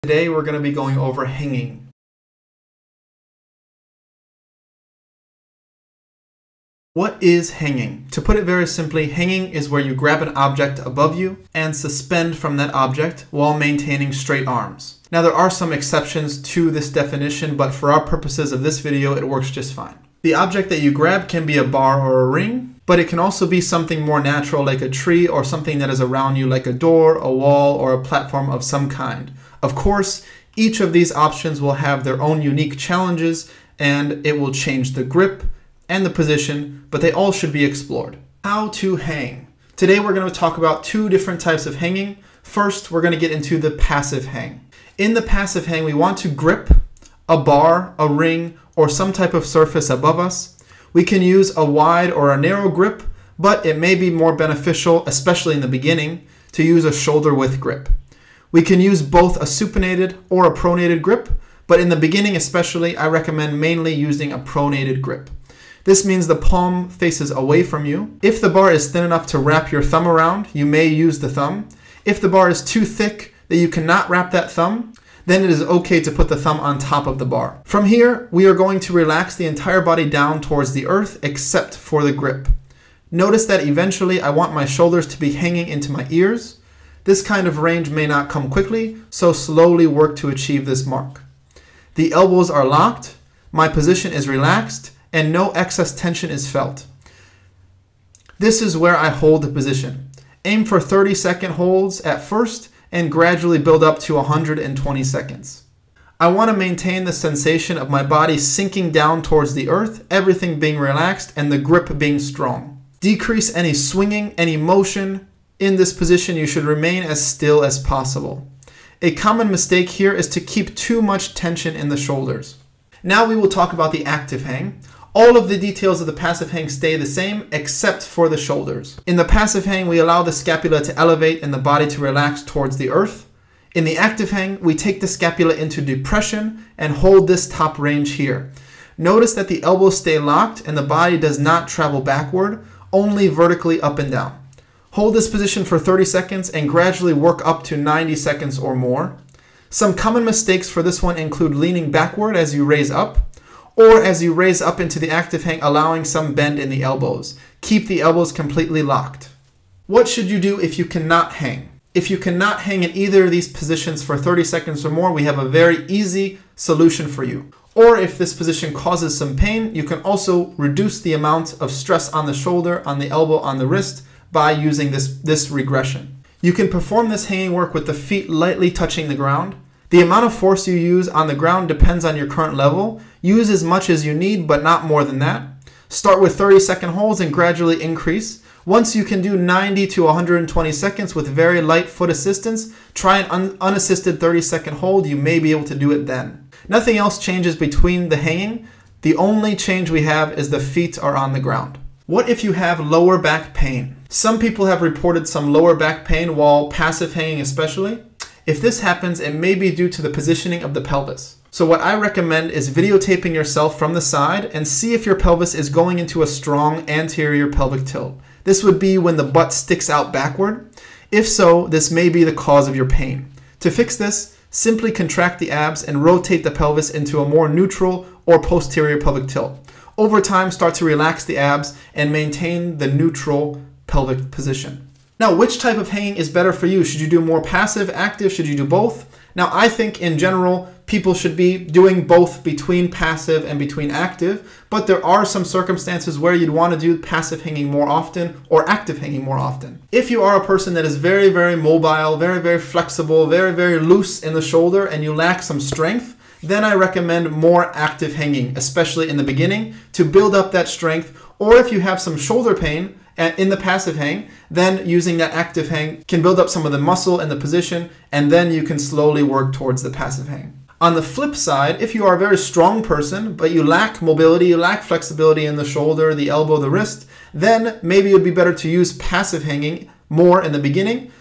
Today we're going to be going over hanging. What is hanging? To put it very simply, hanging is where you grab an object above you and suspend from that object while maintaining straight arms. Now there are some exceptions to this definition, but for our purposes of this video, it works just fine. The object that you grab can be a bar or a ring, but it can also be something more natural like a tree or something that is around you like a door, a wall, or a platform of some kind. Of course, each of these options will have their own unique challenges and it will change the grip and the position, but they all should be explored. How to hang. Today we're going to talk about two different types of hanging. First, we're going to get into the passive hang. In the passive hang, we want to grip a bar, a ring, or some type of surface above us. We can use a wide or a narrow grip, but it may be more beneficial, especially in the beginning, to use a shoulder width grip. We can use both a supinated or a pronated grip, but in the beginning especially, I recommend mainly using a pronated grip. This means the palm faces away from you. If the bar is thin enough to wrap your thumb around, you may use the thumb. If the bar is too thick that you cannot wrap that thumb, then it is okay to put the thumb on top of the bar. From here, we are going to relax the entire body down towards the earth except for the grip. Notice that eventually I want my shoulders to be hanging into my ears. This kind of range may not come quickly, so slowly work to achieve this mark. The elbows are locked, my position is relaxed, and no excess tension is felt. This is where I hold the position. Aim for 30-second holds at first and gradually build up to 120 seconds. I want to maintain the sensation of my body sinking down towards the earth, everything being relaxed and the grip being strong. Decrease any swinging, any motion. In this position, you should remain as still as possible. A common mistake here is to keep too much tension in the shoulders. Now we will talk about the active hang. All of the details of the passive hang stay the same except for the shoulders. In the passive hang, we allow the scapula to elevate and the body to relax towards the earth. In the active hang, we take the scapula into depression and hold this top range here. Notice that the elbows stay locked and the body does not travel backward, only vertically up and down. Hold this position for 30 seconds and gradually work up to 90 seconds or more. Some common mistakes for this one include leaning backward as you raise up, or as you raise up into the active hang, allowing some bend in the elbows. Keep the elbows completely locked. What should you do if you cannot hang? If you cannot hang in either of these positions for 30 seconds or more, we have a very easy solution for you. Or if this position causes some pain, you can also reduce the amount of stress on the shoulder, on the elbow, on the wrist by using this regression. You can perform this hanging work with the feet lightly touching the ground. The amount of force you use on the ground depends on your current level. Use as much as you need, but not more than that. Start with 30-second holds and gradually increase. Once you can do 90 to 120 seconds with very light foot assistance, try an unassisted 30-second hold. You may be able to do it then. Nothing else changes between the hanging. The only change we have is the feet are on the ground. What if you have lower back pain? Some people have reported some lower back pain while passive hanging especially. If this happens, it may be due to the positioning of the pelvis. So what I recommend is videotaping yourself from the side and see if your pelvis is going into a strong anterior pelvic tilt. This would be when the butt sticks out backward. If so, this may be the cause of your pain. To fix this, simply contract the abs and rotate the pelvis into a more neutral or posterior pelvic tilt. Over time, start to relax the abs and maintain the neutral pelvic position. Now, which type of hanging is better for you? Should you do more passive, active? Should you do both? Now, I think in general, people should be doing both between passive and between active, but there are some circumstances where you'd want to do passive hanging more often or active hanging more often. If you are a person that is very, very mobile, very, very flexible, very, very loose in the shoulder and you lack some strength, then I recommend more active hanging, especially in the beginning, to build up that strength. Or if you have some shoulder pain in the passive hang, then using that active hang can build up some of the muscle and the position, and then you can slowly work towards the passive hang. On the flip side, if you are a very strong person, but you lack mobility, you lack flexibility in the shoulder, the elbow, the wrist, then maybe it would be better to use passive hanging more in the beginning,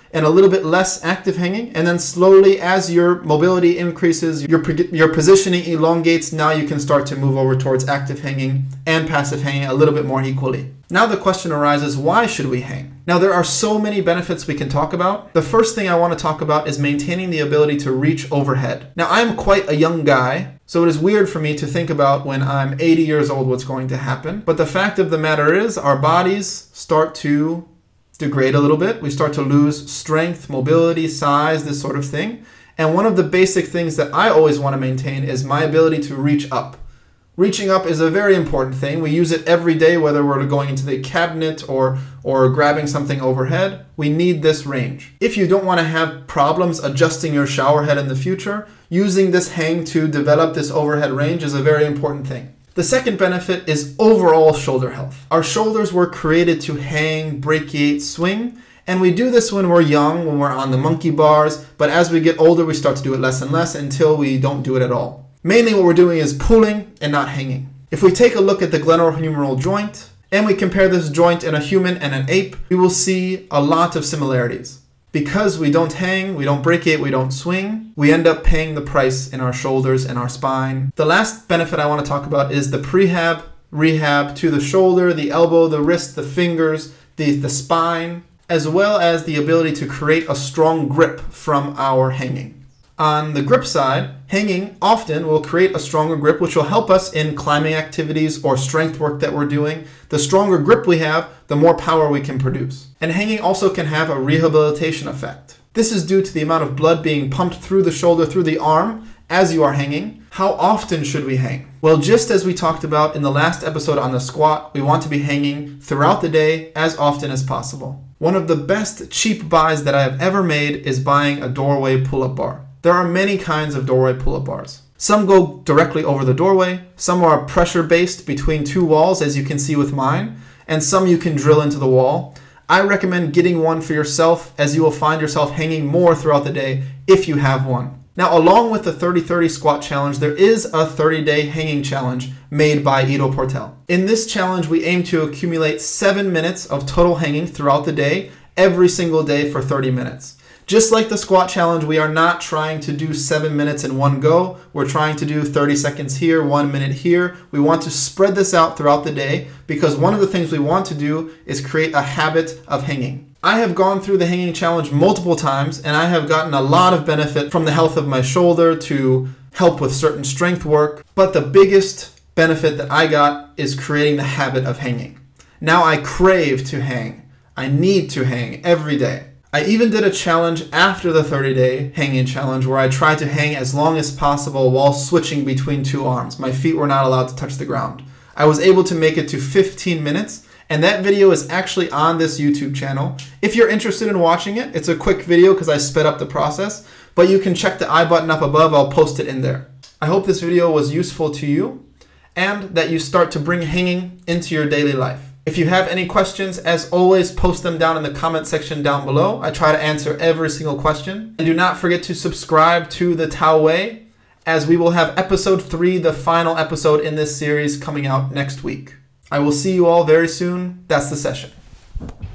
and a little bit less active hanging. And then slowly, as your mobility increases, your positioning elongates, now you can start to move over towards active hanging and passive hanging a little bit more equally. Now the question arises, why should we hang? Now there are so many benefits we can talk about. The first thing I want to talk about is maintaining the ability to reach overhead. Now I'm quite a young guy, so it is weird for me to think about when I'm 80 years old what's going to happen. But the fact of the matter is our bodies start to degrade a little bit. We start to lose strength, mobility, size, this sort of thing. And one of the basic things that I always want to maintain is my ability to reach up. Reaching up is a very important thing. We use it every day, whether we're going into the cabinet or grabbing something overhead. We need this range. If you don't want to have problems adjusting your shower head in the future, using this hang to develop this overhead range is a very important thing. The second benefit is overall shoulder health. Our shoulders were created to hang, brachiate, swing, and we do this when we're young, when we're on the monkey bars, but as we get older, we start to do it less and less until we don't do it at all. Mainly what we're doing is pulling and not hanging. If we take a look at the glenohumeral joint and we compare this joint in a human and an ape, we will see a lot of similarities. Because we don't hang, we don't brachiate, we don't swing, we end up paying the price in our shoulders and our spine. The last benefit I want to talk about is the prehab, rehab to the shoulder, the elbow, the wrist, the fingers, the spine, as well as the ability to create a strong grip from our hanging. On the grip side, hanging often will create a stronger grip, which will help us in climbing activities or strength work that we're doing. The stronger grip we have, the more power we can produce. And hanging also can have a rehabilitation effect. This is due to the amount of blood being pumped through the shoulder, through the arm, as you are hanging. How often should we hang? Well, just as we talked about in the last episode on the squat, we want to be hanging throughout the day as often as possible. One of the best cheap buys that I have ever made is buying a doorway pull-up bar. There are many kinds of doorway pull-up bars. Some go directly over the doorway, some are pressure-based between two walls, as you can see with mine, and some you can drill into the wall. I recommend getting one for yourself, as you will find yourself hanging more throughout the day if you have one. Now, along with the 30-30 squat challenge, there is a 30-day hanging challenge made by Ido Portal. In this challenge, we aim to accumulate 7 minutes of total hanging throughout the day, every single day for 30 minutes. Just like the squat challenge, we are not trying to do 7 minutes in one go. We're trying to do 30 seconds here, 1 minute here. We want to spread this out throughout the day because one of the things we want to do is create a habit of hanging. I have gone through the hanging challenge multiple times and I have gotten a lot of benefit from the health of my shoulder to help with certain strength work. But the biggest benefit that I got is creating the habit of hanging. Now I crave to hang. I need to hang every day. I even did a challenge after the 30-day hanging challenge where I tried to hang as long as possible while switching between two arms. My feet were not allowed to touch the ground. I was able to make it to 15 minutes, and that video is actually on this YouTube channel. If you're interested in watching it, it's a quick video because I sped up the process, but you can check the I button up above. I'll post it in there. I hope this video was useful to you and that you start to bring hanging into your daily life. If you have any questions, as always, post them down in the comment section down below. I try to answer every single question. And do not forget to subscribe to the Tao Way, as we will have episode 3, the final episode in this series, coming out next week. I will see you all very soon. That's the session.